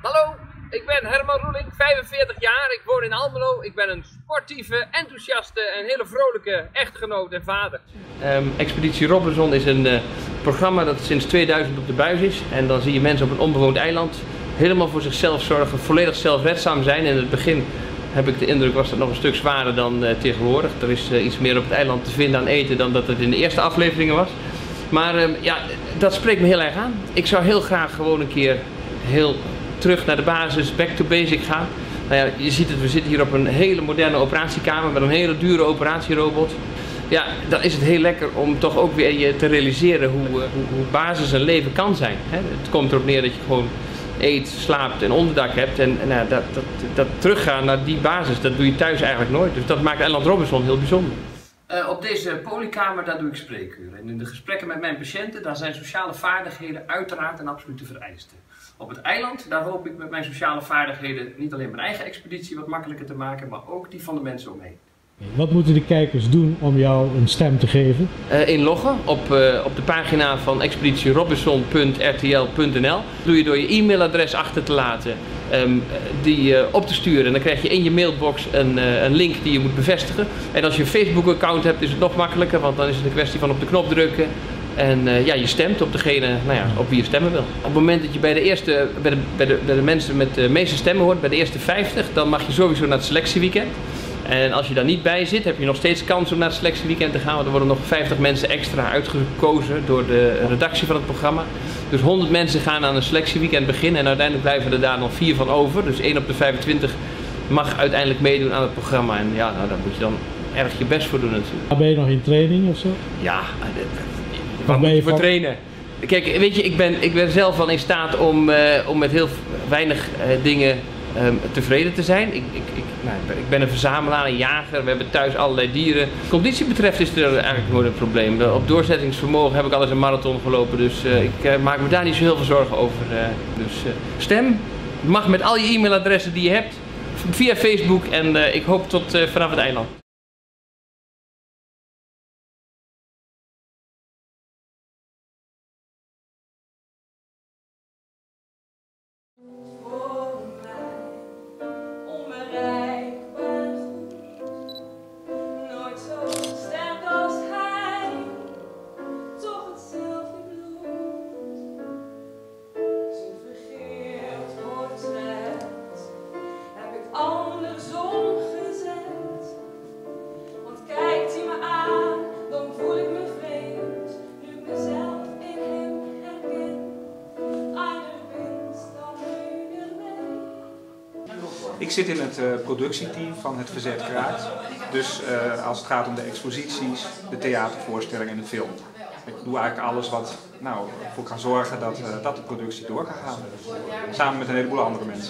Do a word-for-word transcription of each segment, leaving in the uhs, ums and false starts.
Hallo, ik ben Herman Roeling, vijfenveertig jaar, ik woon in Almelo. Ik ben een sportieve, enthousiaste en hele vrolijke echtgenoot en vader. Um, Expeditie Robinson is een uh, programma dat sinds tweeduizend op de buis is. En dan zie je mensen op een onbewoond eiland helemaal voor zichzelf zorgen, volledig zelfredzaam zijn. In het begin heb ik de indruk was dat nog een stuk zwaarder dan uh, tegenwoordig. Er is uh, iets meer op het eiland te vinden aan eten dan dat het in de eerste afleveringen was. Maar uh, ja, dat spreekt me heel erg aan. Ik zou heel graag gewoon een keer heel terug naar de basis, back to basic gaan. Nou ja, je ziet het, we zitten hier op een hele moderne operatiekamer met een hele dure operatierobot. Ja, dan is het heel lekker om toch ook weer je te realiseren hoe, hoe, hoe basis een leven kan zijn. Hè? Het komt erop neer dat je gewoon eet, slaapt en onderdak hebt. En, en nou, dat, dat, dat teruggaan naar die basis, dat doe je thuis eigenlijk nooit. Dus dat maakt Eiland Robinson heel bijzonder. Uh, op deze polykamer daar doe ik spreekuren. En in de gesprekken met mijn patiënten, daar zijn sociale vaardigheden uiteraard een absolute vereiste. Op het eiland, daar hoop ik met mijn sociale vaardigheden niet alleen mijn eigen expeditie wat makkelijker te maken, maar ook die van de mensen omheen. Wat moeten de kijkers doen om jou een stem te geven? Uh, inloggen op, uh, op de pagina van expeditie robinson punt r t l punt n l. Doe je door je e-mailadres achter te laten, um, die uh, op te sturen. En dan krijg je in je mailbox een, uh, een link die je moet bevestigen. En als je een Facebook account hebt is het nog makkelijker, want dan is het een kwestie van op de knop drukken. En uh, ja, je stemt op degene nou ja, op wie je stemmen wil. Op het moment dat je bij de, eerste, bij, de, bij, de, bij de mensen met de meeste stemmen hoort, bij de eerste vijftig, dan mag je sowieso naar het selectieweekend. En als je daar niet bij zit, heb je nog steeds kans om naar het selectieweekend te gaan. Want er worden nog vijftig mensen extra uitgekozen door de redactie van het programma. Dus honderd mensen gaan aan een selectieweekend beginnen. En uiteindelijk blijven er daar nog vier van over. Dus één op de vijfentwintig mag uiteindelijk meedoen aan het programma. En ja, nou, daar moet je dan erg je best voor doen natuurlijk. Ben je nog in training of zo? Ja, waar moet je voor trainen? Kijk, weet je, ik ben, ik ben zelf wel in staat om, uh, om met heel weinig uh, dingen um, tevreden te zijn. Ik, ik, ik, nou, ik ben een verzamelaar, een jager, we hebben thuis allerlei dieren. Conditie betreft is er eigenlijk nooit een probleem. Op doorzettingsvermogen heb ik al eens een marathon gelopen, dus uh, ik uh, maak me daar niet zo heel veel zorgen over. Uh, dus uh, stem, mag met al je e-mailadressen die je hebt, via Facebook en uh, ik hoop tot uh, vanaf het eiland. Ik zit in het uh, productieteam van het Verzet Kraakt. Dus uh, als het gaat om de exposities, de theatervoorstellingen en de film. Ik doe eigenlijk alles wat nou, ervoor kan zorgen dat, uh, dat de productie door kan gaan. Samen met een heleboel andere mensen.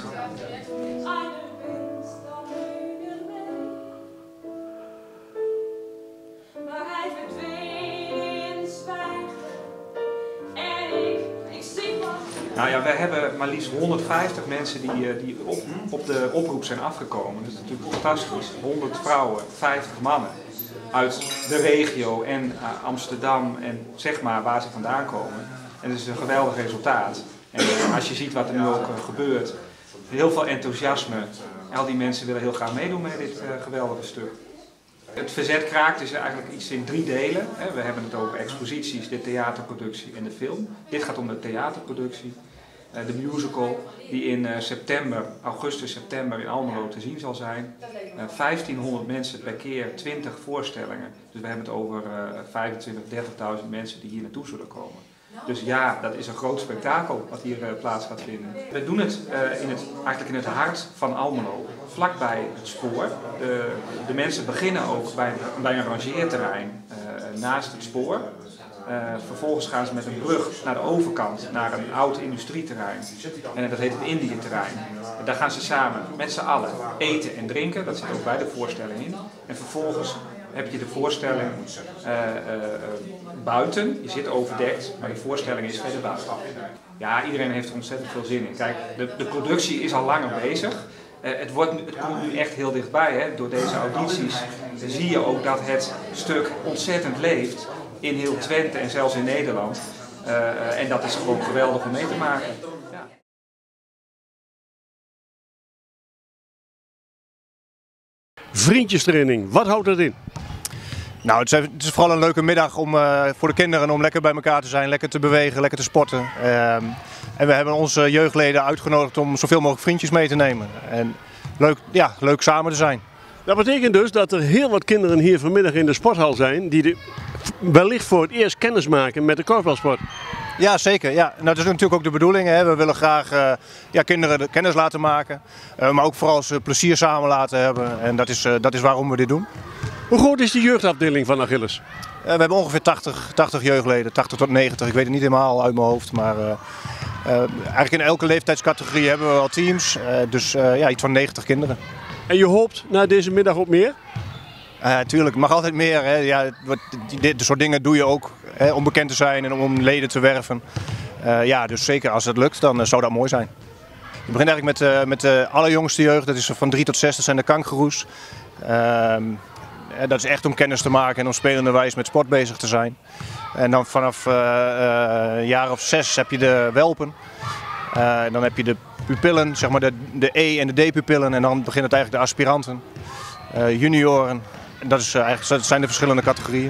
Nou ja, wij hebben maar liefst honderdvijftig mensen die, die op, op de oproep zijn afgekomen. Dat is natuurlijk fantastisch. honderd vrouwen, vijftig mannen uit de regio en uh, Amsterdam en zeg maar waar ze vandaan komen. En dat is een geweldig resultaat. En uh, als je ziet wat er nu ook uh, gebeurt, heel veel enthousiasme. Al die mensen willen heel graag meedoen met dit uh, geweldige stuk. Het Verzet Kraakt is eigenlijk iets in drie delen. We hebben het over exposities, de theaterproductie en de film. Dit gaat om de theaterproductie. De musical die in september, augustus, september in Almelo te zien zal zijn. vijftienhonderd mensen per keer, twintig voorstellingen. Dus we hebben het over vijfentwintigduizend, dertigduizend mensen die hier naartoe zullen komen. Dus ja, dat is een groot spektakel wat hier uh, plaats gaat vinden. We doen het, uh, in het eigenlijk in het hart van Almelo, vlakbij het spoor. De, de mensen beginnen ook bij, bij een rangeerterrein uh, naast het spoor. Uh, vervolgens gaan ze met een brug naar de overkant, naar een oud industrieterrein. En dat heet het Indiëterrein. Daar gaan ze samen met z'n allen eten en drinken, dat zit ook bij de voorstelling in. En vervolgens heb je de voorstelling uh, uh, buiten, je zit overdekt, maar de voorstelling is verder buiten. Ja, iedereen heeft er ontzettend veel zin in. Kijk, de, de productie is al langer bezig. Uh, het, wordt, het komt nu echt heel dichtbij, hè. Door deze audities zie je ook dat het stuk ontzettend leeft in heel Twente en zelfs in Nederland. Uh, uh, en dat is gewoon geweldig om mee te maken. vriendjestraining. Wat houdt dat in? Nou, het is, het is vooral een leuke middag om, uh, voor de kinderen om lekker bij elkaar te zijn, lekker te bewegen, lekker te sporten. Uh, en we hebben onze jeugdleden uitgenodigd om zoveel mogelijk vriendjes mee te nemen. En leuk, ja, leuk samen te zijn. Dat betekent dus dat er heel wat kinderen hier vanmiddag in de sporthal zijn die de, wellicht voor het eerst kennis maken met de korfbalsport. Ja, zeker. Ja. Nou, dat is natuurlijk ook de bedoeling. Hè. We willen graag uh, ja, kinderen de kennis laten maken, uh, maar ook vooral ze plezier samen laten hebben. En dat is, uh, dat is waarom we dit doen. Hoe groot is de jeugdafdeling van Achilles? Uh, we hebben ongeveer tachtig, tachtig jeugdleden, tachtig tot negentig. Ik weet het niet helemaal uit mijn hoofd, maar uh, uh, eigenlijk in elke leeftijdscategorie hebben we wel teams. Uh, dus uh, ja, iets van negentig kinderen. En je hoopt na deze middag op meer? Uh, tuurlijk, mag altijd meer. Hè. Ja, dit soort dingen doe je ook hè, om bekend te zijn en om leden te werven. Uh, ja, dus zeker als het lukt, dan uh, zou dat mooi zijn. Je begint eigenlijk met, uh, met de allerjongste jeugd, dat is van drie tot zes, dat zijn de kangoeroes. Uh, dat is echt om kennis te maken en om spelende wijs met sport bezig te zijn. En dan vanaf uh, uh, een jaar of zes heb je de welpen. Uh, en dan heb je de pupillen, zeg maar de, de E- en de D-pupillen. En dan begint het eigenlijk de aspiranten, uh, junioren. Dat, is, uh, eigenlijk, dat zijn de verschillende categorieën.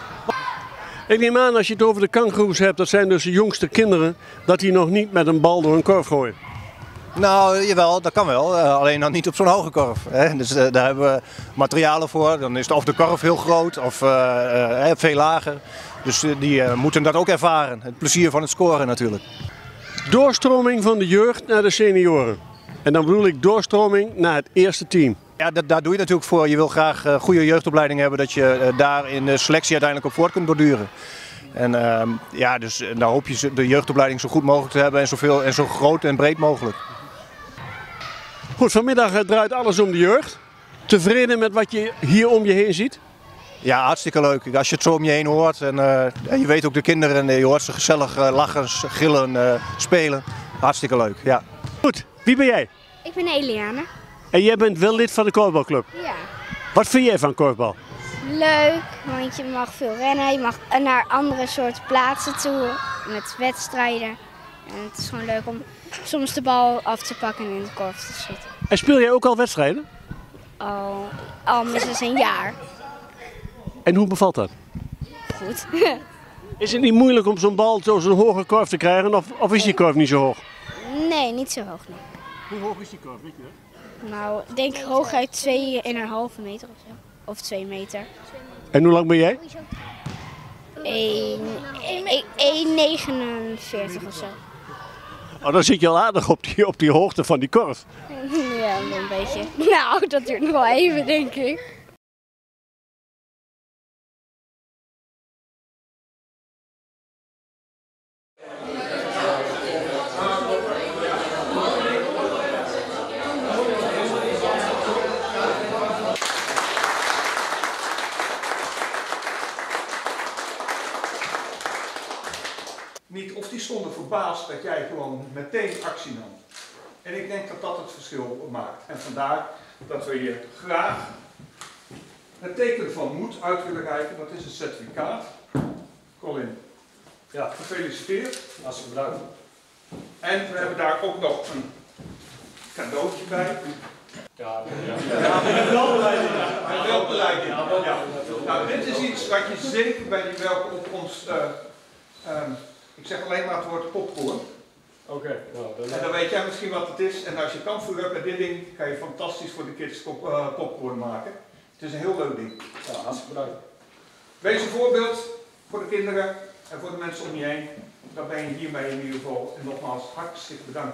Ik neem aan, als je het over de kangoeroes hebt, dat zijn dus de jongste kinderen, dat die nog niet met een bal door een korf gooien. Nou, jawel, dat kan wel. Uh, alleen dan niet op zo'n hoge korf. Hè. Dus uh, daar hebben we materialen voor. Dan is de, of de korf heel groot of uh, uh, veel lager. Dus uh, die uh, moeten dat ook ervaren. Het plezier van het scoren natuurlijk. Doorstroming van de jeugd naar de senioren. En dan bedoel ik doorstroming naar het eerste team. Ja, dat, daar doe je natuurlijk voor. Je wil graag uh, goede jeugdopleiding hebben, dat je uh, daar in de selectie uiteindelijk op voort kunt borduren. En uh, ja, dus uh, dan hoop je de jeugdopleiding zo goed mogelijk te hebben en, zoveel, en zo groot en breed mogelijk. Goed, vanmiddag draait alles om de jeugd. Tevreden met wat je hier om je heen ziet? Ja, hartstikke leuk. Als je het zo om je heen hoort en uh, je weet ook de kinderen en je hoort ze gezellig uh, lachen, gillen, uh, spelen. Hartstikke leuk, ja. Goed, wie ben jij? Ik ben Eliane. En jij bent wel lid van de korfbalclub? Ja. Wat vind jij van korfbal? Leuk, want je mag veel rennen, je mag naar andere soorten plaatsen toe met wedstrijden. En het is gewoon leuk om soms de bal af te pakken en in de korf te schieten. En speel jij ook al wedstrijden? Al, al minstens een jaar. En hoe bevalt dat? Goed. Is het niet moeilijk om zo'n bal zo zo'n hoge korf te krijgen of, of is die korf niet zo hoog? Nee, niet zo hoog. Nee. Hoe hoog is die korf, weet je dat? Nou, ik denk hooguit twee en een halve meter of zo. Of twee meter. En hoe lang ben jij? één negenenveertig of zo. Oh, dan zit je al aardig op die, op die hoogte van die korf. Ja, een beetje. Nou, dat duurt nog wel even, denk ik. Niet of die stonden verbaasd dat jij gewoon meteen actie nam. En ik denk dat dat het verschil maakt. En vandaar dat we je graag het teken van moed uit willen reiken. Dat is een certificaat. Colin, ja, gefeliciteerd. Hartstikke bedankt. En we hebben daar ook nog een cadeautje bij. Ja, ja. Met welbeleiding. Met welbeleiding. Ja. Nou, dit is iets wat je zeker bij die welkomopkomst... Uh, um, ik zeg alleen maar het woord popcorn. Oké. Okay, nou, dan... En dan weet jij misschien wat het is. En als je kampvuur hebt met dit ding, kan je fantastisch voor de kids pop, uh, popcorn maken. Het is een heel leuk ding. Ja, hartstikke bedankt. Wees een voorbeeld voor de kinderen en voor de mensen om je heen. Daar ben je hiermee in ieder geval. En nogmaals, hartstikke bedankt.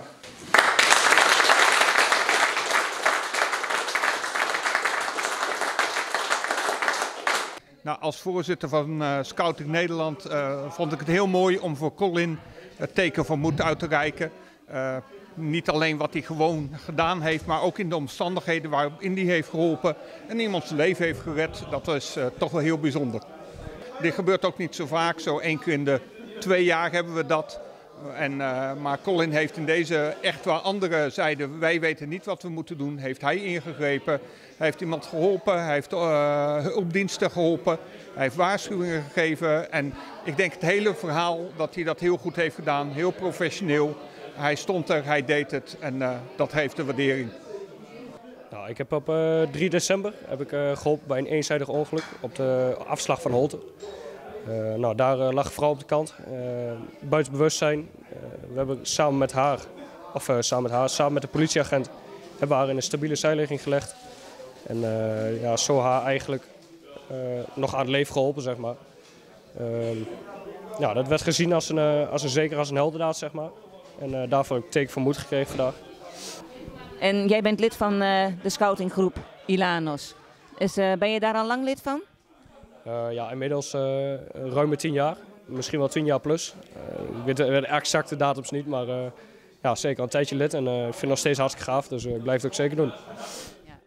Nou, als voorzitter van uh, Scouting Nederland uh, vond ik het heel mooi om voor Colin het teken van moed uit te reiken. Uh, niet alleen wat hij gewoon gedaan heeft, maar ook in de omstandigheden waarin hij heeft geholpen en iemands leven heeft gered. Dat is uh, toch wel heel bijzonder. Dit gebeurt ook niet zo vaak, zo één keer in de twee jaar hebben we dat. En, uh, maar Colin heeft in deze echt wel andere zijde, wij weten niet wat we moeten doen, heeft hij ingegrepen. Hij heeft iemand geholpen, hij heeft uh, hulpdiensten geholpen, hij heeft waarschuwingen gegeven. En ik denk het hele verhaal dat hij dat heel goed heeft gedaan, heel professioneel. Hij stond er, hij deed het en uh, dat heeft de waardering. Nou, ik heb op uh, drie december heb ik, uh, geholpen bij een eenzijdig ongeluk op de afslag van Holte. Uh, nou, daar uh, lag een vrouw op de kant, uh, buiten bewustzijn. Uh, we hebben samen met haar, of uh, samen met haar, samen met de politieagent, hebben we haar in een stabiele zijligging gelegd. En uh, ja, zo haar eigenlijk uh, nog aan het leven geholpen, zeg maar. Uh, ja, dat werd gezien als een, uh, als een zeker als een heldendaad, zeg maar. En uh, daarvoor heb ik teken van moed gekregen vandaag. En jij bent lid van uh, de scoutinggroep Ilanos. Dus, uh, ben je daar al lang lid van? Uh, ja, inmiddels uh, ruim tien jaar. Misschien wel tien jaar plus. Uh, ik weet de exacte datums niet, maar uh, ja, zeker al een tijdje lid. En uh, ik vind het nog steeds hartstikke gaaf, dus uh, ik blijf het ook zeker doen. Ja.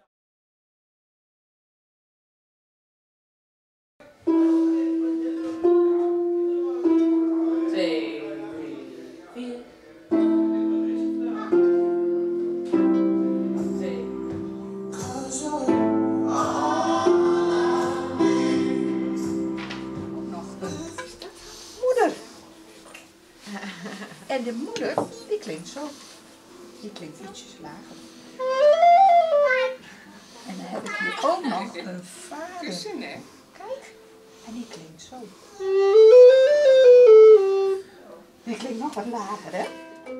Twee, drie, vier. En de moeder, die klinkt zo. Die klinkt ietsjes lager. En dan heb ik hier ook nog een vader. Kijk. En die klinkt zo. Die klinkt nog wat lager, hè?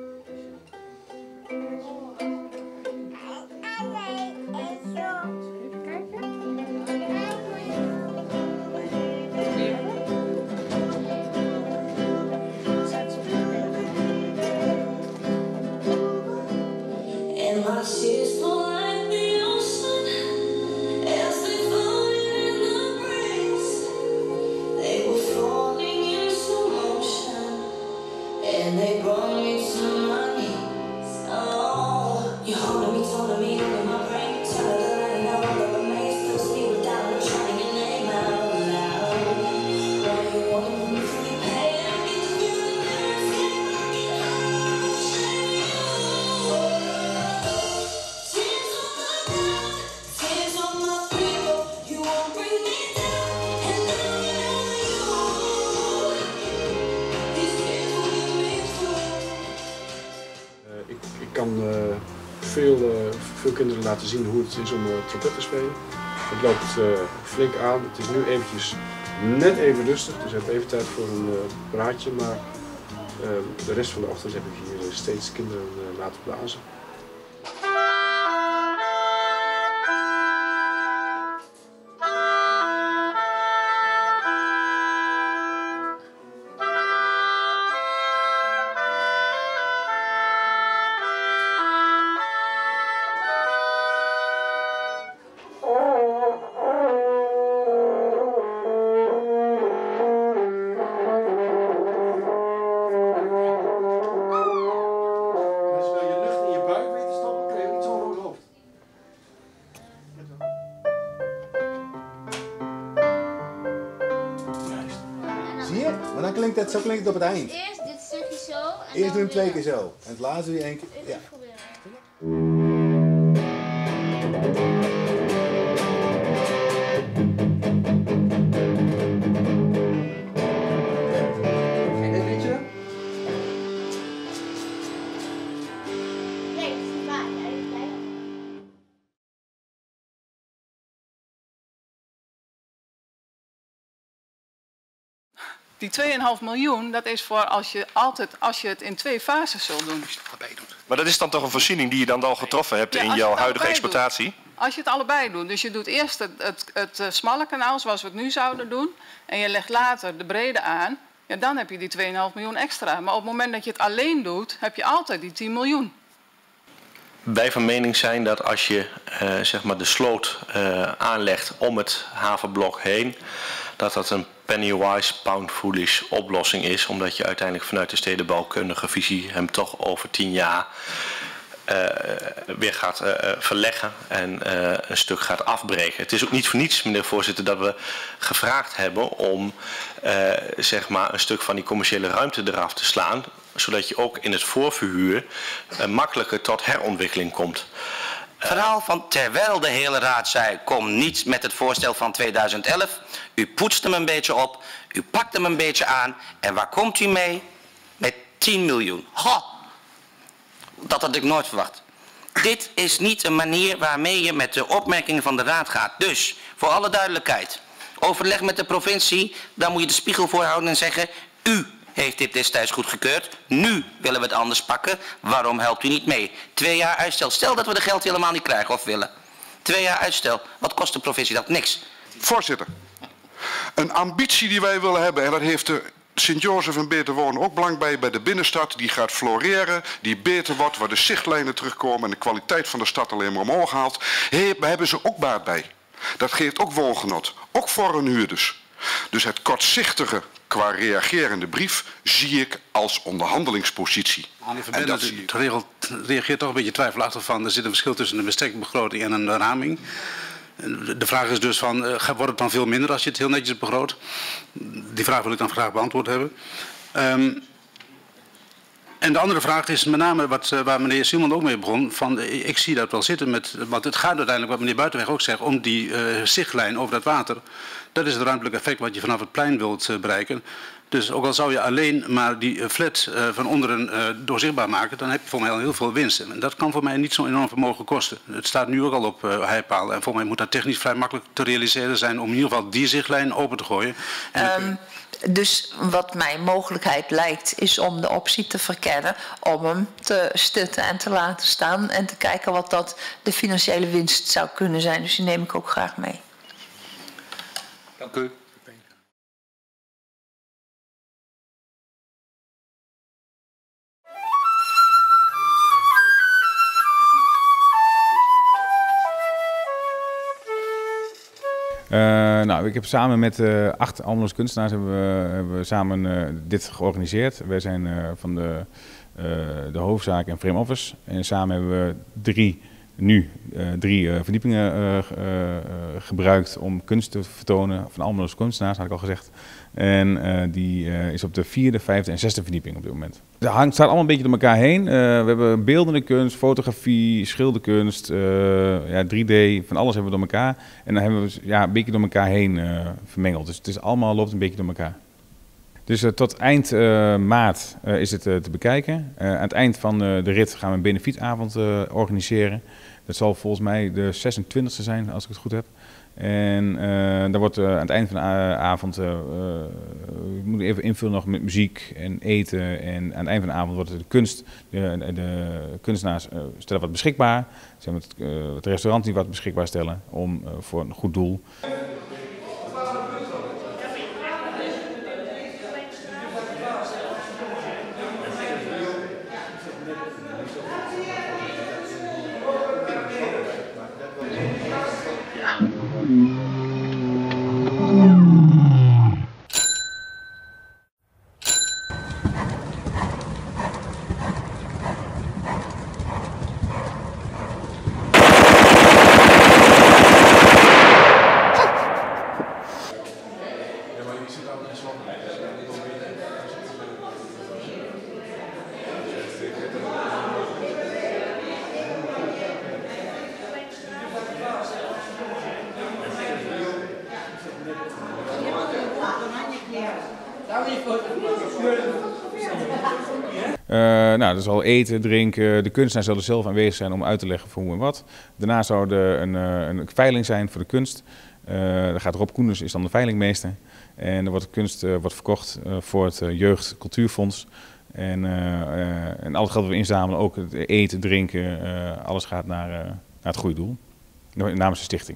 Even kijken. My tears fall like the ocean as they fall in the breeze. They were falling in slow motion and they brought me to my knees. Oh, you're holding me, holding me in my brain. Tell her that I know the remains. Still speak without me, trying your name out loud. Why you want me to be paid? I get to feel the nerves get rocking out. Ik kan uh, veel, uh, veel kinderen laten zien hoe het is om uh, trompet te spelen. Het loopt uh, flink aan. Het is nu eventjes net even rustig, dus ik heb even tijd voor een uh, praatje. Maar uh, de rest van de ochtend heb ik hier uh, steeds kinderen uh, laten blazen. Zie je? Maar dan klinkt het, zo klinkt het op het eind. Eerst dit stukje zo. En Eerst dan doen we twee weer- keer zo. En het laatste weer één keer. Ja. Even proberen. Dit liedje? Nee, dat is niet waar. Ja, dat is blijven. Die twee komma vijf miljoen, dat is voor als je, altijd, als je het in twee fases zult doen. Maar dat is dan toch een voorziening die je dan al getroffen hebt Ja, in als je jouw het huidige allebei exploitatie? doet. Als je het allebei doet. Dus je doet eerst het, het, het, eh, smalle kanaal zoals we het nu zouden doen. En je legt later de brede aan. Ja, dan heb je die twee komma vijf miljoen extra. Maar op het moment dat je het alleen doet, heb je altijd die tien miljoen. Wij van mening zijn dat als je uh, zeg maar de sloot uh, aanlegt om het havenblok heen, dat dat een penny-wise, pound-foolish oplossing is. Omdat je uiteindelijk vanuit de stedenbouwkundige visie hem toch over tien jaar uh, weer gaat uh, verleggen en uh, een stuk gaat afbreken. Het is ook niet voor niets, meneer voorzitter, dat we gevraagd hebben om uh, zeg maar een stuk van die commerciële ruimte eraf te slaan, zodat je ook in het voorverhuur uh, makkelijker tot herontwikkeling komt. Verhaal van terwijl de hele raad zei, kom niet met het voorstel van tweeduizend elf. U poetst hem een beetje op, u pakt hem een beetje aan en waar komt u mee? Met tien miljoen. Ha! Dat had ik nooit verwacht. Dit is niet een manier waarmee je met de opmerkingen van de raad gaat. Dus, voor alle duidelijkheid, overleg met de provincie, dan moet je de spiegel voorhouden en zeggen, u heeft dit destijds goedgekeurd, nu willen we het anders pakken, waarom helpt u niet mee? Twee jaar uitstel, stel dat we de geld helemaal niet krijgen of willen. Twee jaar uitstel, wat kost de provincie dat? Niks. Voorzitter, een ambitie die wij willen hebben, en dat heeft de Sint-Jozef en Beter Wonen ook belang bij, bij de binnenstad, die gaat floreren, die beter wordt, waar de zichtlijnen terugkomen en de kwaliteit van de stad alleen maar omhoog haalt. Hey, daar hebben ze ook baat bij. Dat geeft ook woongenot, ook voor hun huurders. Dus het kortzichtige qua reagerende brief zie ik als onderhandelingspositie. Meneer Verbende, het regelt, reageert toch een beetje twijfelachtig van, er zit een verschil tussen een bestekbegroting en een raming. De vraag is dus van, uh, wordt het dan veel minder als je het heel netjes begroot? Die vraag wil ik dan graag beantwoord hebben. Um, en de andere vraag is met name wat, uh, waar meneer Simon ook mee begon. Van, uh, ik zie dat wel zitten, met, want het gaat uiteindelijk, wat meneer Buitenweg ook zegt, om die uh, zichtlijn over dat water. Dat is het ruimtelijk effect wat je vanaf het plein wilt uh, bereiken. Dus ook al zou je alleen maar die flat uh, van onderen uh, doorzichtbaar maken, dan heb je voor mij al heel veel winst. En dat kan voor mij niet zo'n enorm vermogen kosten. Het staat nu ook al op uh, heipalen. En voor mij moet dat technisch vrij makkelijk te realiseren zijn om in ieder geval die zichtlijn open te gooien. En um, dus wat mij een mogelijkheid lijkt, is om de optie te verkennen om hem te stutten en te laten staan en te kijken wat dat de financiële winst zou kunnen zijn. Dus die neem ik ook graag mee. Dank u. Uh, nou, ik heb samen met uh, acht Almeloze kunstenaars hebben we, hebben we samen uh, dit georganiseerd. Wij zijn uh, van de, uh, de hoofdzaak en frame office en samen hebben we drie, nu uh, drie uh, verdiepingen uh, uh, gebruikt om kunst te vertonen van Almeloze kunstenaars, had ik al gezegd. En uh, die uh, is op de vierde, vijfde en zesde verdieping op dit moment. Het hangt, staat allemaal een beetje door elkaar heen. Uh, we hebben beeldende kunst, fotografie, schilderkunst, uh, ja, drie D, van alles hebben we door elkaar. En dan hebben we ja, een beetje door elkaar heen uh, vermengeld. Dus het is allemaal, loopt een beetje door elkaar. Dus uh, tot eind uh, maart uh, is het uh, te bekijken. Uh, aan het eind van uh, de rit gaan we een benefietavond uh, organiseren. Dat zal volgens mij de zesentwintigste zijn, als ik het goed heb. En uh, daar wordt uh, aan het eind van de avond, uh, uh, we moeten even invullen nog met muziek en eten. En aan het eind van de avond wordt de kunst, de, de kunstenaars uh, stellen wat beschikbaar. Zeg maar, het, uh, het restaurant die wat beschikbaar stellen om, uh, voor een goed doel. Uh, nou, er zal eten, drinken, de kunstenaar zal er zelf aanwezig zijn om uit te leggen voor hoe en wat. Daarna zou er een, een veiling zijn voor de kunst. Uh, daar gaat Rob Koenders, is dan de veilingmeester. En er wordt de kunst uh, wordt verkocht uh, voor het uh, Jeugd Cultuurfonds. En, uh, uh, en al het geld dat we inzamelen, ook het eten, drinken, uh, alles gaat naar, uh, naar het goede doel. Namens de stichting.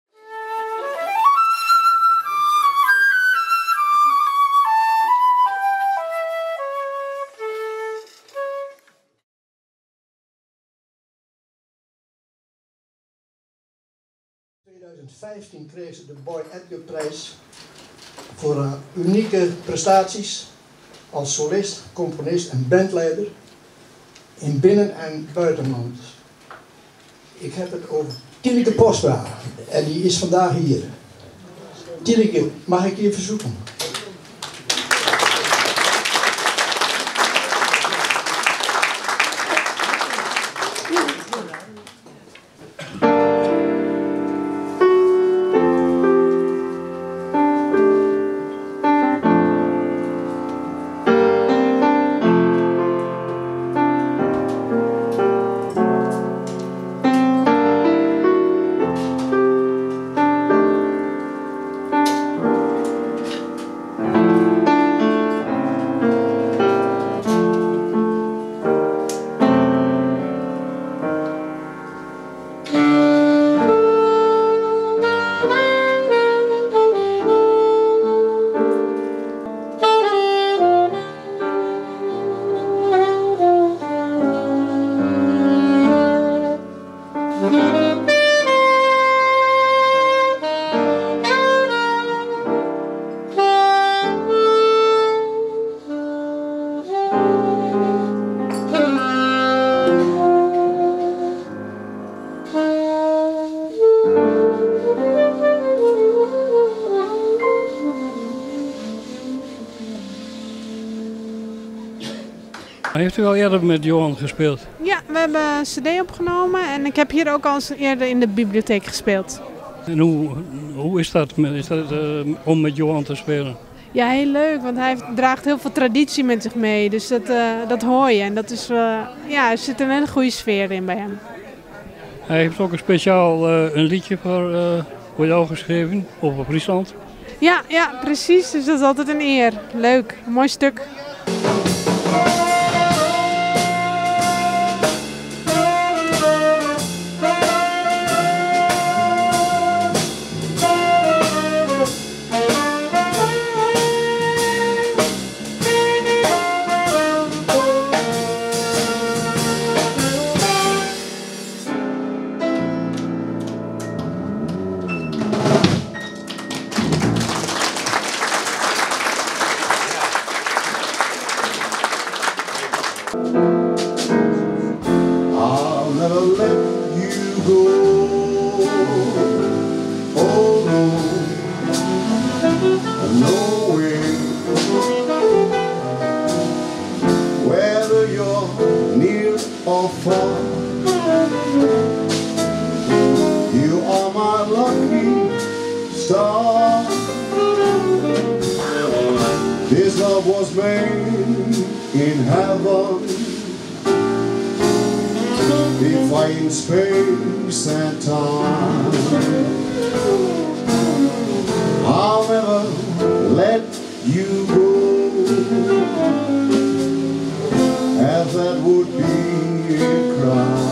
In tweeduizend vijftien kreeg ze de Boy Edgar prijs voor uh, unieke prestaties als solist, componist en bandleider in binnen- en buitenland. Ik heb het over Tineke Posma en die is vandaag hier. Tineke, mag ik je verzoeken? Heeft u al eerder met Johan gespeeld? Ja, we hebben een cd opgenomen en ik heb hier ook al eens eerder in de bibliotheek gespeeld. En hoe, hoe is dat, is dat uh, om met Johan te spelen? Ja, heel leuk, want hij draagt heel veel traditie met zich mee. Dus dat, uh, dat hoor je en dat is, uh, ja, er zit een hele goede sfeer in bij hem. Hij heeft ook een speciaal uh, een liedje voor, uh, voor jou geschreven, over Friesland. Ja, ja, precies. Dus dat is altijd een eer. Leuk, een mooi stuk. I'll never let you go. Oh no, no way. Whether you're near or far, you are my lucky star. This love was made in heaven, defying space and time. I'll never let you go, as that would be a crime.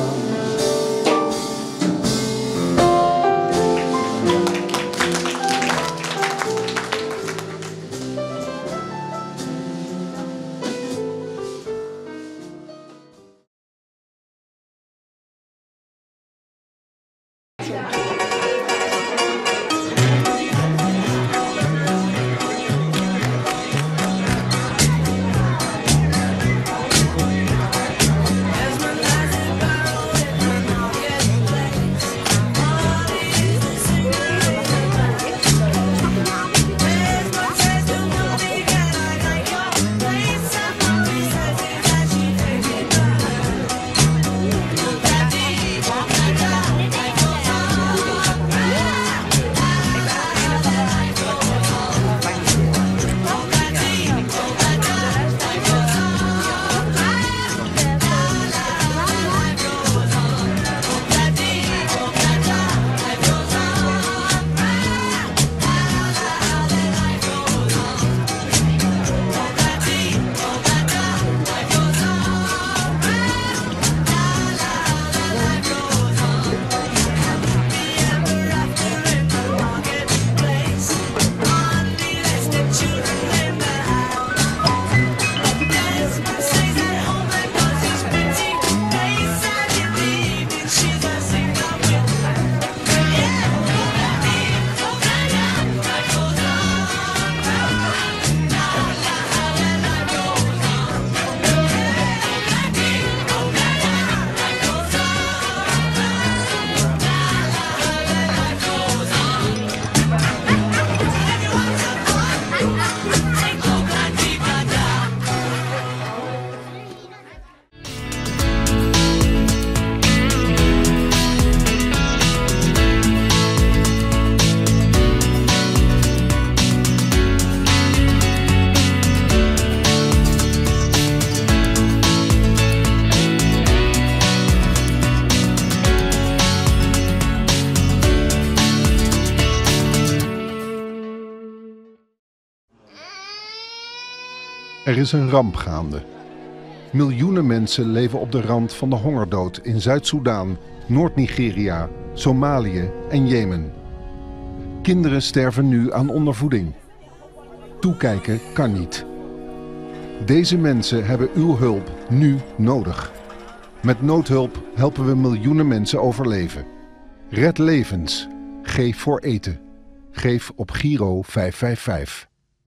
Er is een ramp gaande. Miljoenen mensen leven op de rand van de hongerdood in Zuid-Soedan, Noord-Nigeria, Somalië en Jemen. Kinderen sterven nu aan ondervoeding. Toekijken kan niet. Deze mensen hebben uw hulp nu nodig. Met noodhulp helpen we miljoenen mensen overleven. Red levens. Geef voor eten. Geef op Giro vijf vijf vijf.